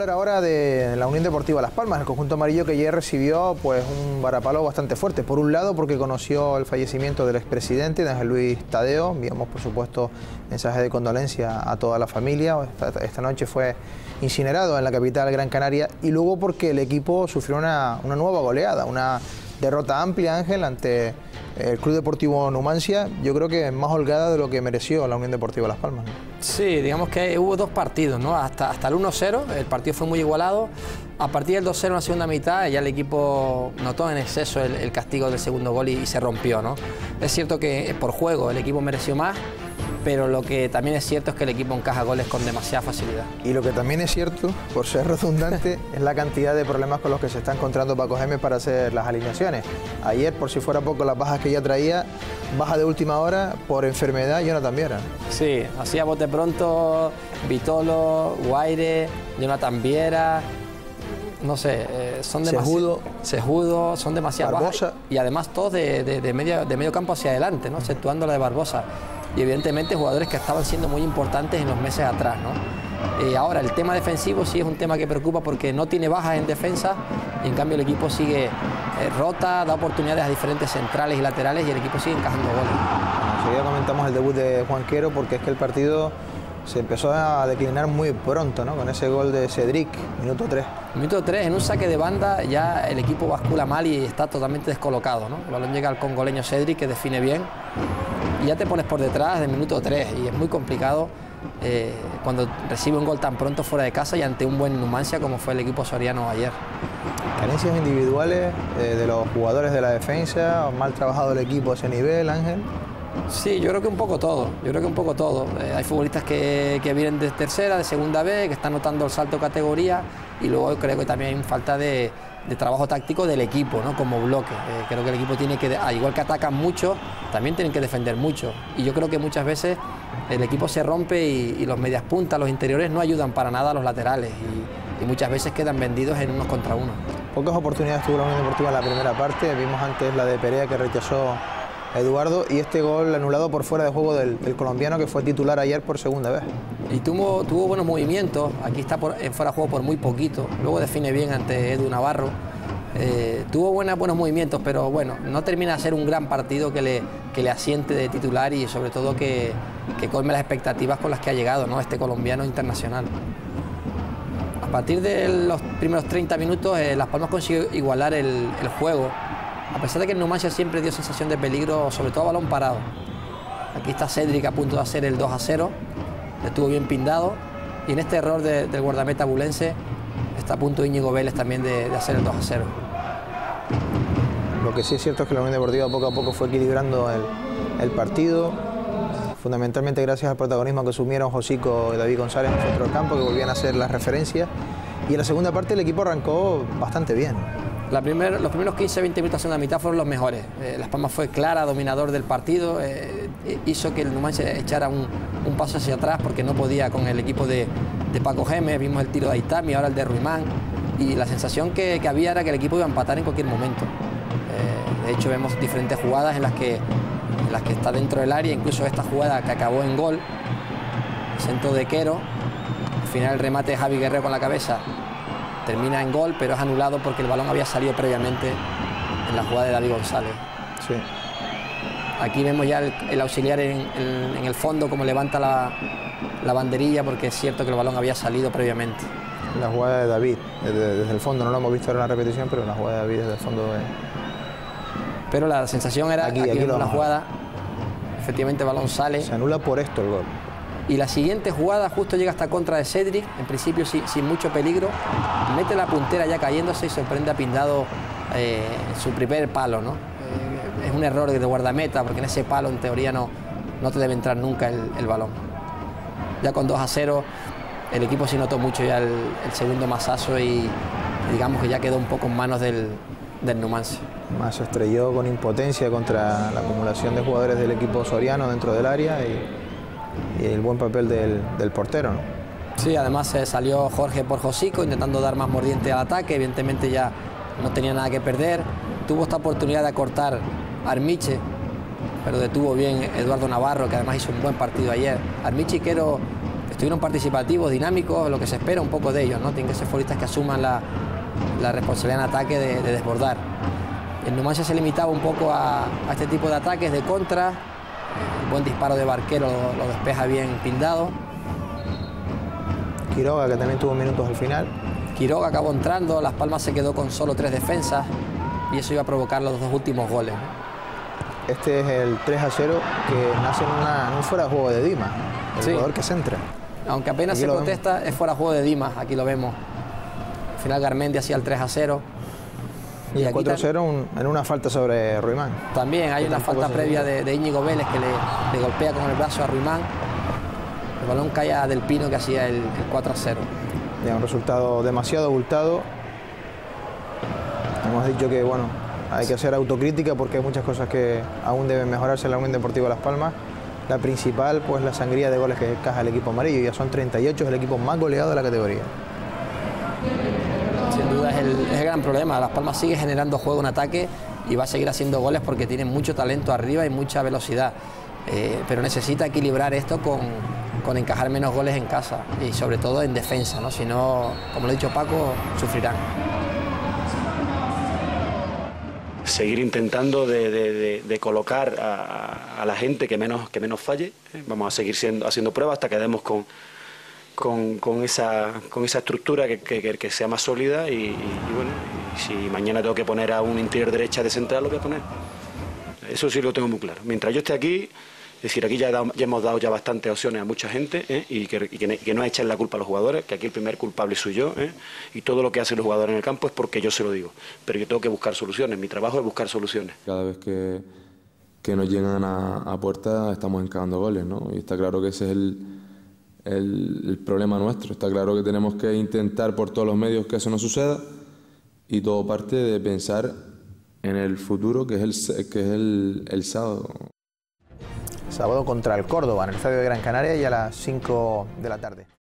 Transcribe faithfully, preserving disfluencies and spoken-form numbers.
hablar ahora de la Unión Deportiva Las Palmas, el conjunto amarillo que ayer recibió pues un varapalo bastante fuerte. Por un lado, porque conoció el fallecimiento del expresidente, de Ángel Luis Tadeo. Enviamos, por supuesto, mensajes de condolencia a toda la familia. Esta, esta noche fue incinerado en la capital Gran Canaria. Y luego porque el equipo sufrió una, una nueva goleada, una derrota amplia, Ángel, ante el Club Deportivo Numancia. Yo creo que más holgada de lo que mereció la Unión Deportiva Las Palmas, ¿no? Sí, digamos que hubo dos partidos, ¿no? Hasta, hasta el uno cero, el partido fue muy igualado. A partir del dos cero en la segunda mitad, ya el equipo notó en exceso el, el castigo del segundo gol y, y se rompió, ¿no? Es cierto que por juego el equipo mereció más, pero lo que también es cierto es que el equipo encaja goles con demasiada facilidad. Y lo que también es cierto, por ser redundante, es la cantidad de problemas con los que se está encontrando Paco Gémez para hacer las alineaciones. Ayer, por si fuera poco, las bajas que ya traía, baja de última hora por enfermedad, Jonathan Viera. Sí, así a bote pronto, Vitolo, Guaire, Jonathan Viera, no sé, eh, son demasiado... Sejudo, son demasiado bajas. Y además todos de, de, de, medio, de medio campo hacia adelante, ¿no? Exceptuando la de Barbosa. Y evidentemente jugadores que estaban siendo muy importantes en los meses atrás, ¿no? Eh, ahora, el tema defensivo sí es un tema que preocupa porque no tiene bajas en defensa y en cambio el equipo sigue eh, rota, da oportunidades a diferentes centrales y laterales y el equipo sigue encajando goles. Bueno, enseguida comentamos el debut de Juan Quero porque es que el partido se empezó a declinar muy pronto, ¿no? Con ese gol de Cedric, minuto tres. Minuto tres, en un saque de banda ya el equipo bascula mal y está totalmente descolocado, ¿no? El balón llega al congoleño Cedric, que define bien, y ya te pones por detrás del minuto tres y es muy complicado eh, cuando recibe un gol tan pronto fuera de casa y ante un buen Numancia como fue el equipo soriano ayer. ¿Carencias individuales eh, de los jugadores de la defensa? ¿Mal trabajado el equipo a ese nivel, Ángel? Sí, yo creo que un poco todo, yo creo que un poco todo. Eh, hay futbolistas que, que vienen de tercera, de segunda B, que están notando el salto de categoría y luego creo que también hay falta de, de trabajo táctico del equipo, ¿no? Como bloque. Eh, creo que el equipo tiene que, al igual que atacan mucho, también tienen que defender mucho y yo creo que muchas veces el equipo se rompe y, y los medias puntas, los interiores no ayudan para nada a los laterales y, y muchas veces quedan vendidos en unos contra uno. Pocas oportunidades tuvo la Unión Deportiva en la primera parte, vimos antes la de Perea que rechazó Eduardo y este gol anulado por fuera de juego del, del colombiano que fue titular ayer por segunda vez. Y tuvo, tuvo buenos movimientos, aquí está por, en fuera de juego por muy poquito, luego define bien ante Edu Navarro, eh, tuvo buenas, buenos movimientos, pero bueno, no termina de ser un gran partido que le, que le asiente de titular y sobre todo que, que colme las expectativas con las que ha llegado, ¿no? Este colombiano internacional. A partir de los primeros treinta minutos, eh, Las Palmas consiguió igualar el, el juego. A pesar de que el Numancia siempre dio sensación de peligro, sobre todo a balón parado. Aquí está Cedric a punto de hacer el dos a cero, estuvo bien pindado. Y en este error de, del guardameta bulense está a punto Íñigo Vélez también de, de hacer el dos a cero. Lo que sí es cierto es que la Unión Deportiva poco a poco fue equilibrando el, el partido, fundamentalmente gracias al protagonismo que asumieron Josico y David González en el centro del campo, que volvían a hacer las referencias. Y en la segunda parte el equipo arrancó bastante bien. La primer, los primeros quince a veinte minutos de la segunda mitad fueron los mejores. Eh, Las Palmas fue clara, dominador del partido, eh, hizo que el Numancia echara un, un paso hacia atrás porque no podía con el equipo de, de Paco Gémez. Vimos el tiro de Aitami, ahora el de Ruimán, y la sensación que, que había era que el equipo iba a empatar en cualquier momento. Eh, de hecho vemos diferentes jugadas en las, que, en las que está dentro del área, incluso esta jugada que acabó en gol, centro de Quero, al final el remate de Javi Guerrero con la cabeza, termina en gol, pero es anulado porque el balón había salido previamente en la jugada de David González. Sí. Aquí vemos ya el, el auxiliar en, en, en el fondo, como levanta la, la banderilla, porque es cierto que el balón había salido previamente. La jugada de David, desde, desde el fondo, no lo hemos visto ahora en la repetición, pero la jugada de David desde el fondo. De... Pero la sensación era aquí, aquí, aquí la jugada, efectivamente el balón sale. Se anula por esto el gol. Y la siguiente jugada justo llega hasta contra de Cedric, en principio sin, sin mucho peligro, mete la puntera ya cayéndose y sorprende a Pindado eh, su primer palo, ¿no? Eh, es un error de guardameta porque en ese palo en teoría no, no te debe entrar nunca el, el balón. Ya con dos a cero el equipo sí notó mucho ya el, el segundo masazo y digamos que ya quedó un poco en manos del, del Numancia. Más se estrelló con impotencia contra la acumulación de jugadores del equipo soriano dentro del área y... y el buen papel del, del portero, ¿no? Sí, además eh, salió Jorge por Josico intentando dar más mordiente al ataque, evidentemente ya no tenía nada que perder, tuvo esta oportunidad de acortar Armiche, pero detuvo bien Eduardo Navarro, que además hizo un buen partido ayer. Armiche y Quero estuvieron participativos, dinámicos, lo que se espera un poco de ellos, ¿no? Tienen que ser futbolistas que asuman la, la responsabilidad en ataque de, de desbordar. El Numancia se limitaba un poco a, a este tipo de ataques de contra, el buen disparo de Barquero lo, lo despeja bien Pindado. Quiroga, que también tuvo minutos al final. Quiroga acabó entrando, Las Palmas se quedó con solo tres defensas y eso iba a provocar los dos últimos goles, ¿no? Este es el tres a cero que nace en, una, en un fuera de juego de Dimas, el Sí. jugador que centra. Aunque apenas Aquí se lo protesta, vemos. es fuera de juego de Dimas, aquí lo vemos. Al final Garmendia hacía el tres a cero. Y el aquí cuatro a tam- cero un- en una falta sobre Ruimán. También hay Que una tampoco falta se previa nota. de, de Íñigo Vélez que le, le golpea con el brazo a Ruimán. El balón cae a Del Pino que hacía el, el cuatro a cero. Ya, un resultado demasiado abultado. Hemos dicho que bueno, hay que hacer autocrítica porque hay muchas cosas que aún deben mejorarse en la Unión Deportiva Las Palmas. La principal, pues la sangría de goles que caja el equipo amarillo. Ya son treinta y ocho, es el equipo más goleado de la categoría. Sin duda es el, es el gran problema. Las Palmas sigue generando juego en ataque y va a seguir haciendo goles porque tiene mucho talento arriba y mucha velocidad. Eh, pero necesita equilibrar esto con, con encajar menos goles en casa y sobre todo en defensa, ¿no? Si no, como lo ha dicho Paco, sufrirán. Seguir intentando de, de, de, de colocar a, a la gente que menos, que menos falle. ¿eh? Vamos a seguir siendo, haciendo pruebas hasta que demos con, con, con, esa, con esa estructura que, que, que sea más sólida y, y, y bueno, y si mañana tengo que poner a un interior derecha de central, lo voy a poner. Eso sí lo tengo muy claro. Mientras yo esté aquí, es decir, aquí ya, he dado, ya hemos dado ya bastantes opciones a mucha gente ¿eh? y, que, y que, que no echen la culpa a los jugadores, que aquí el primer culpable soy yo ¿eh? y todo lo que hacen los jugadores en el campo es porque yo se lo digo. Pero yo tengo que buscar soluciones, mi trabajo es buscar soluciones. Cada vez que, que nos llegan a, a puerta estamos encajando goles, ¿no? Y está claro que ese es el, el, el problema nuestro. Está claro que tenemos que intentar por todos los medios que eso no suceda y todo parte de pensar en el futuro, que es el, que es el, el sábado. Sábado contra el Córdoba, en el Estadio de Gran Canaria y a las cinco de la tarde.